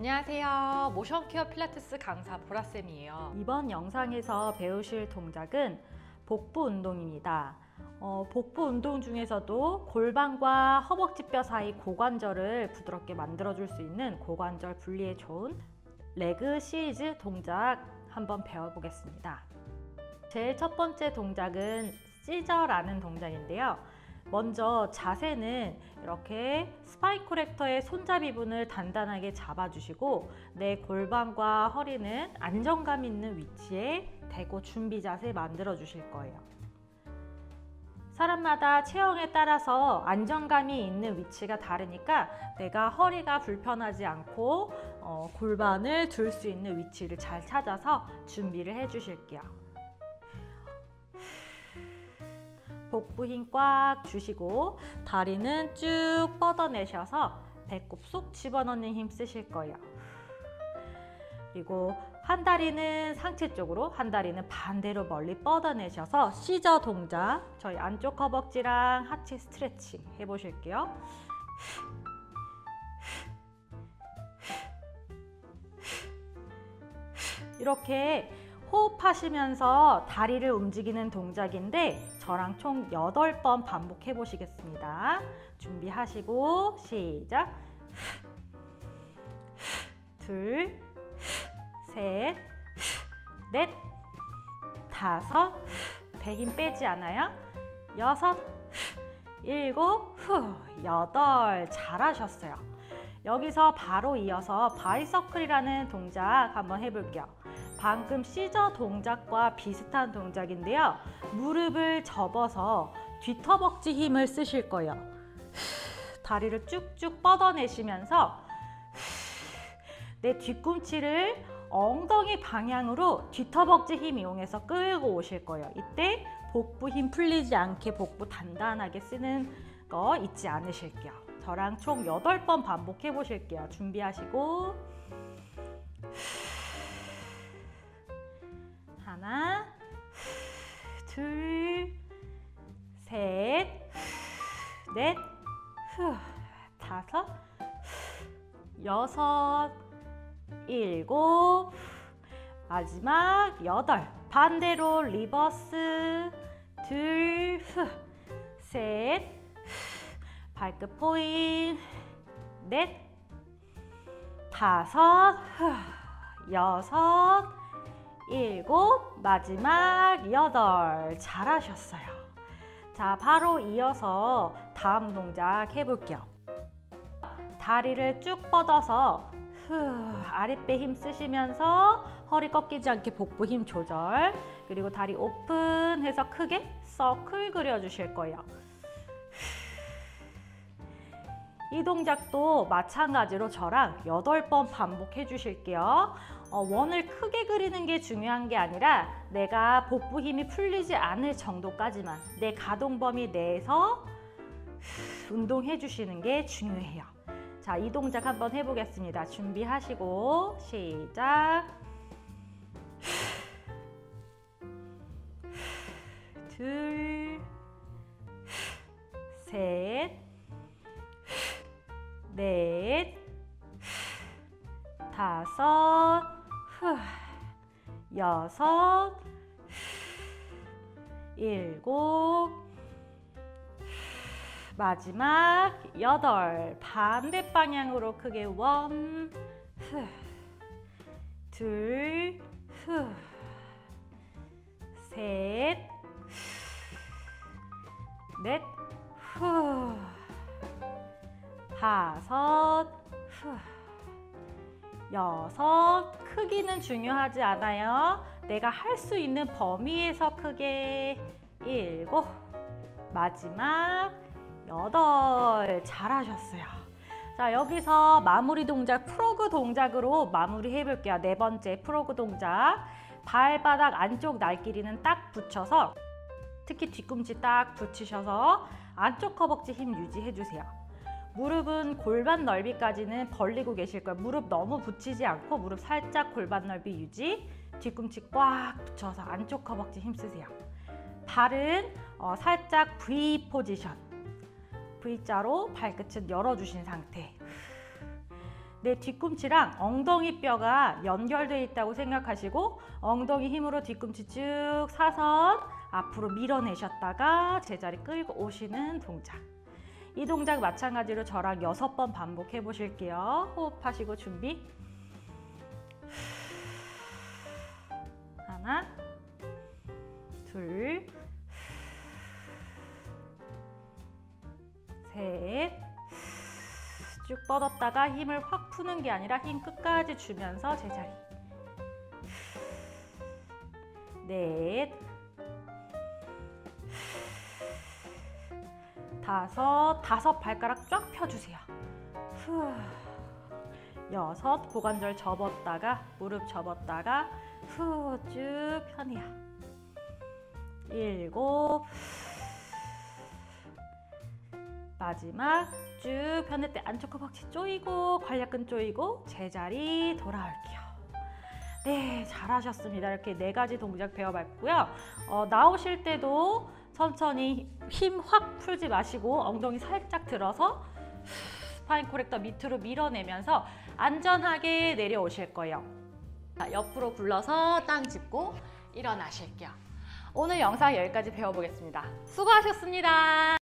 안녕하세요. 모션 케어 필라테스 강사 보라쌤이에요. 이번 영상에서 배우실 동작은 복부 운동입니다. 복부 운동 중에서도 골반과 허벅지뼈 사이 고관절을 부드럽게 만들어줄 수 있는 고관절 분리에 좋은 레그 시리즈 동작 한번 배워보겠습니다. 제일 첫 번째 동작은 시저라는 동작인데요. 먼저 자세는 이렇게 스파인 코렉터의 손잡이 분을 단단하게 잡아주시고 내 골반과 허리는 안정감 있는 위치에 대고 준비 자세 만들어 주실 거예요. 사람마다 체형에 따라서 안정감이 있는 위치가 다르니까 내가 허리가 불편하지 않고 골반을 둘 수 있는 위치를 잘 찾아서 준비를 해 주실게요. 복부 힘 꽉 주시고 다리는 쭉 뻗어내셔서 배꼽 쏙 집어넣는 힘 쓰실 거예요. 그리고 한 다리는 상체 쪽으로, 한 다리는 반대로 멀리 뻗어내셔서 시저 동작, 저희 안쪽 허벅지랑 하체 스트레칭 해보실게요. 이렇게 호흡하시면서 다리를 움직이는 동작인데 저랑 총 8번 반복해 보시겠습니다. 준비하시고 시작! 둘, 셋, 넷, 다섯, 배 힘 빼지 않아요? 여섯, 일곱, 여덟. 잘하셨어요. 여기서 바로 이어서 바이서클이라는 동작 한번 해볼게요. 방금 시저 동작과 비슷한 동작인데요. 무릎을 접어서 뒤터벅지 힘을 쓰실 거예요. 다리를 쭉쭉 뻗어내시면서 내 뒤꿈치를 엉덩이 방향으로 뒤터벅지 힘 이용해서 끌고 오실 거예요. 이때 복부 힘 풀리지 않게 복부 단단하게 쓰는 거 잊지 않으실게요. 저랑 총 8번 반복해 보실게요. 준비하시고 하나, 둘, 셋, 넷, 다섯, 여섯, 일곱, 마지막 여덟. 반대로 리버스. 둘, 셋, 발끝 포인. 넷, 다섯, 여섯, 일곱, 마지막 여덟. 잘하셨어요. 자, 바로 이어서 다음 동작 해볼게요. 다리를 쭉 뻗어서 아랫배 힘 쓰시면서 허리 꺾이지 않게 복부 힘 조절. 그리고 다리 오픈해서 크게 서클 그려주실 거예요. 이 동작도 마찬가지로 저랑 8번 반복해 주실게요. 원을 크게 그리는 게 중요한 게 아니라 내가 복부 힘이 풀리지 않을 정도까지만 내 가동 범위 내에서 운동해 주시는 게 중요해요. 자, 이 동작 한번 해보겠습니다. 준비하시고 시작! 둘, 셋, 넷, 다섯, 여섯, 일곱, 마지막 여덟. 반대 방향으로 크게 원, 둘, 셋, 넷, 다섯, 여섯. 크기는 중요하지 않아요. 내가 할 수 있는 범위에서 크게. 일곱, 마지막 여덟. 잘하셨어요. 자, 여기서 마무리 동작 프로그 동작으로 마무리 해볼게요. 네 번째 프로그 동작. 발바닥 안쪽 날개리는 딱 붙여서, 특히 뒤꿈치 딱 붙이셔서 안쪽 허벅지 힘 유지해 주세요. 무릎은 골반 넓이까지는 벌리고 계실 거예요. 무릎 너무 붙이지 않고 무릎 살짝 골반 넓이 유지. 뒤꿈치 꽉 붙여서 안쪽 허벅지 힘 쓰세요. 발은 살짝 V 포지션. V자로 발끝은 열어주신 상태. 내 뒤꿈치랑 엉덩이 뼈가 연결되어 있다고 생각하시고 엉덩이 힘으로 뒤꿈치 쭉 사선 앞으로 밀어내셨다가 제자리 끌고 오시는 동작. 이 동작 마찬가지로 저랑 6번 반복해 보실게요. 호흡하시고 준비. 하나, 둘, 셋. 쭉 뻗었다가 힘을 확 푸는 게 아니라 힘 끝까지 주면서 제자리. 넷, 다섯 발가락 쫙 펴주세요. 후. 여섯, 고관절 접었다가 무릎 접었다가 후 쭉 펴내요. 일곱, 마지막 쭉 펴낼 때 안쪽 허벅지 조이고 관략근 조이고 제자리 돌아올게요. 네, 잘하셨습니다. 이렇게 4가지 동작 배워봤고요. 나오실 때도 천천히 힘 확 풀지 마시고 엉덩이 살짝 들어서 스파인 코렉터 밑으로 밀어내면서 안전하게 내려오실 거예요. 자, 옆으로 굴러서 땅 짚고 일어나실게요. 오늘 영상 여기까지 배워보겠습니다. 수고하셨습니다.